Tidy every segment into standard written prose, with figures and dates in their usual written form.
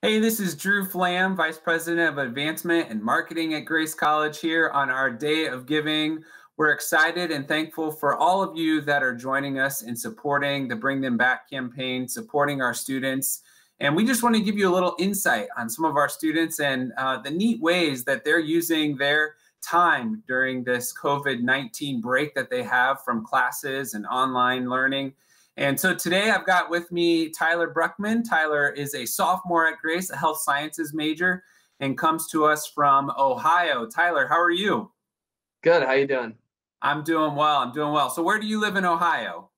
Hey, this is Drew Flam, Vice President of Advancement and Marketing at Grace College here on our Day of Giving. We're excited and thankful for all of you that are joining us in supporting the Bring Them Back campaign, supporting our students. And we just want to give you a little insight on some of our students and the neat ways that they're using their time during this COVID-19 break that they have from classes and online learning. And so today I've got with me Tyler Brueckman. Tyler is a sophomore at Grace, a health sciences major, and comes to us from Ohio. Tyler, how are you? Good. How you doing? I'm doing well. I'm doing well. So where do you live in Ohio?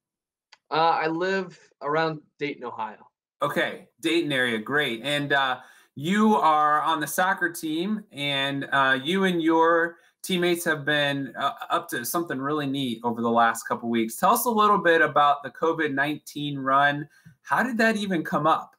I live around Dayton, Ohio. Okay, Dayton area, great. And you are on the soccer team, and you and your teammates have been up to something really neat over the last couple weeks. Tell us a little bit about the COVID-19 run. How did that even come up?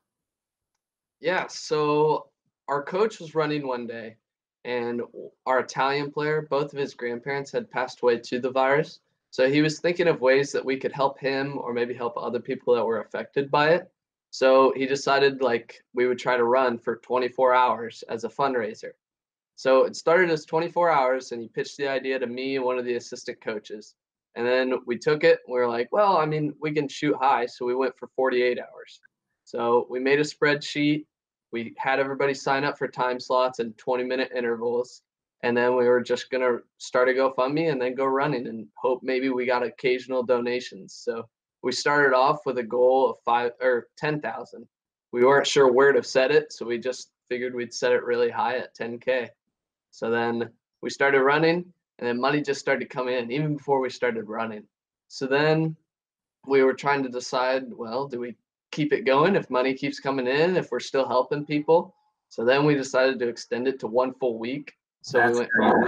Yeah, so our coach was running one day, and our Italian player, both of his grandparents had passed away to the virus. So he was thinking of ways that we could help him or maybe help other people that were affected by it. So he decided like we would try to run for 24 hours as a fundraiser. So it started as 24 hours, and he pitched the idea to me and one of the assistant coaches. And then we took it. We were like, well, I mean, we can shoot high. So we went for 48 hours. So we made a spreadsheet. We had everybody sign up for time slots and 20-minute intervals. And then we were just going to start a GoFundMe and then go running and hope maybe we got occasional donations. So we started off with a goal of 5 or 10,000. We weren't sure where to set it. So we just figured we'd set it really high at 10K. So then we started running, and then money just started to come in even before we started running. So then we were trying to decide, well, do we keep it going if money keeps coming in, if we're still helping people? So then we decided to extend it to one full week. So we went from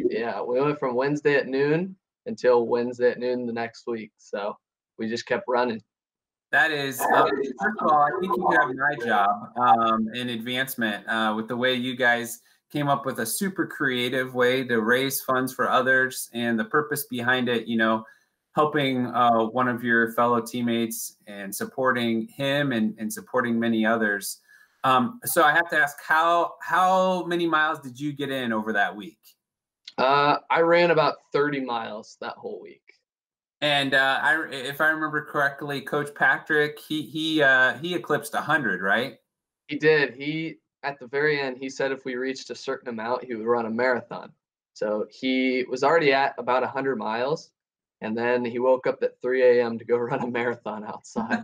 Wednesday at noon until Wednesday at noon the next week. So we just kept running. That is, first of all, I think you have my job in advancement with the way you guys came up with a super creative way to raise funds for others, and the purpose behind it, helping one of your fellow teammates and supporting him and supporting many others. So I have to ask, how many miles did you get in over that week? I ran about 30 miles that whole week. And if I remember correctly, Coach Patrick, he eclipsed 100, right? He did. At the very end, he said if we reached a certain amount, he would run a marathon. So he was already at about 100 miles, and then he woke up at 3 a.m. to go run a marathon outside.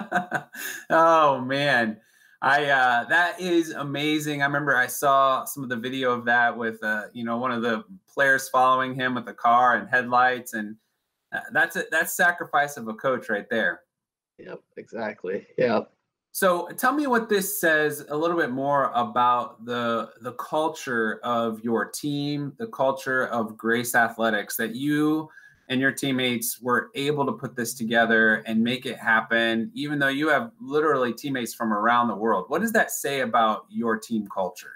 Oh man, that is amazing. I remember I saw some of the video of that with one of the players following him with a car and headlights, and that's sacrifice of a coach right there. Yep, exactly. Yep. So tell me what this says a little bit more about the culture of your team, the culture of Grace Athletics, that you and your teammates were able to put this together and make it happen, even though you have literally teammates from around the world. What does that say about your team culture?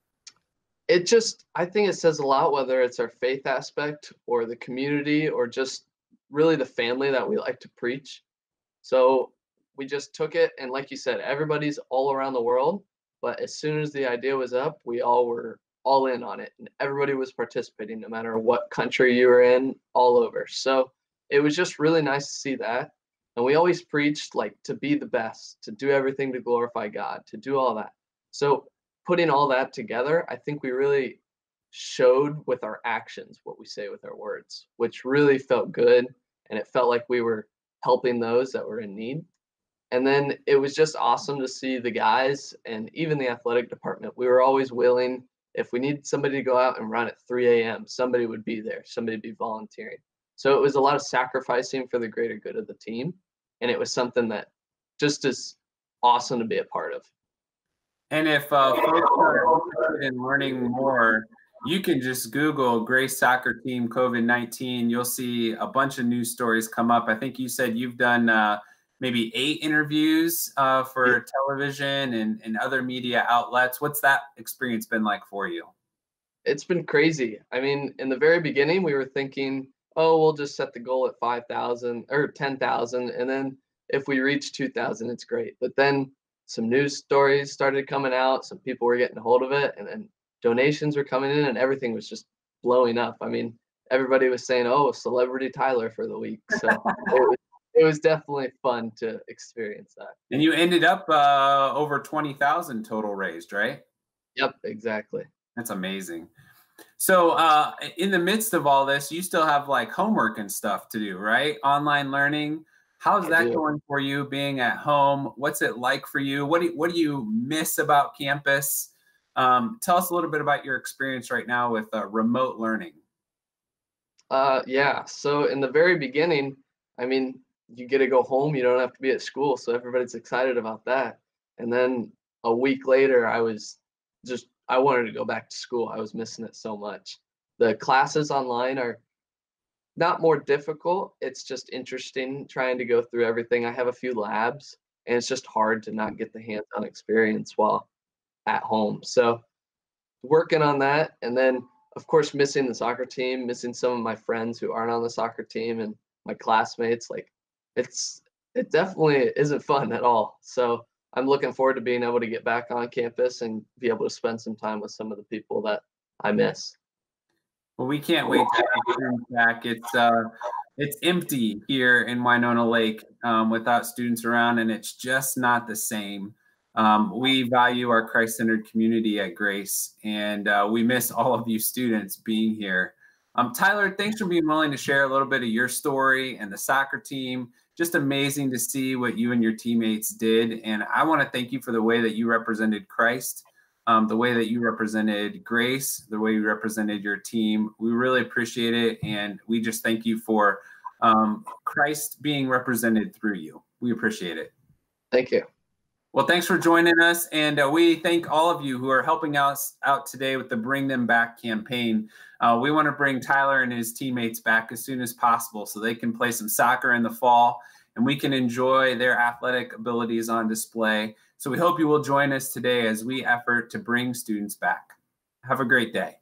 I think it says a lot, whether it's our faith aspect or the community or just really the family that we like to preach. So we just took it, and like you said, everybody's all around the world, but as soon as the idea was up, we all were all in on it, and everybody was participating no matter what country you were in, all over. So it was just really nice to see that. And we always preached like to be the best, to do everything to glorify God, to do all that. So putting all that together, I think we really showed with our actions what we say with our words, which really felt good, and it felt like we were helping those that were in need. And then it was just awesome to see the guys and even the athletic department. We were always willing, if we needed somebody to go out and run at 3 a.m., somebody would be there, somebody would be volunteering. So it was a lot of sacrificing for the greater good of the team. And it was something that just is awesome to be a part of. And if folks are interested in learning more, you can just Google Grace Soccer Team COVID-19. You'll see a bunch of news stories come up. I think you said you've done maybe 8 interviews for television and other media outlets. What's that experience been like for you? It's been crazy. I mean, in the very beginning, we were thinking, oh, we'll just set the goal at 5,000 or 10,000. And then if we reach 2,000, it's great. But then some news stories started coming out. Some people were getting a hold of it, and then donations were coming in, and everything was just blowing up. I mean, everybody was saying, "Oh, Celebrity Tyler for the week." So it was definitely fun to experience that. And you ended up over 20,000 total raised, right? Yep, exactly. That's amazing. So in the midst of all this, you still have like homework and stuff to do, right? Online learning. How's I that do. going for you being at home? What's it like for you? What do you miss about campus? Tell us a little bit about your experience right now with remote learning. Yeah. So in the very beginning, I mean, you get to go home. You don't have to be at school, so everybody's excited about that. And then a week later, I wanted to go back to school. I was missing it so much. The classes online are not more difficult. It's just interesting trying to go through everything. I have a few labs, and it's just hard to not get the hands-on experience while at home. So working on that, and then of course missing the soccer team, missing some of my friends who aren't on the soccer team and my classmates. Like it definitely isn't fun at all. So I'm looking forward to being able to get back on campus and be able to spend some time with some of the people that I miss. Well, we can't wait to have students back. It's empty here in Winona Lake without students around, and it's just not the same. We value our Christ-centered community at Grace, and we miss all of you students being here. Tyler, thanks for being willing to share a little bit of your story and the soccer team. Just amazing to see what you and your teammates did, and I want to thank you for the way that you represented Christ. The way that you represented Grace, the way you represented your team. We really appreciate it. And we just thank you for Christ being represented through you. We appreciate it. Thank you. Well, thanks for joining us. And we thank all of you who are helping us out today with the Bring Them Back campaign. We want to bring Tyler and his teammates back as soon as possible so they can play some soccer in the fall and we can enjoy their athletic abilities on display. So we hope you will join us today as we effort to bring students back. Have a great day.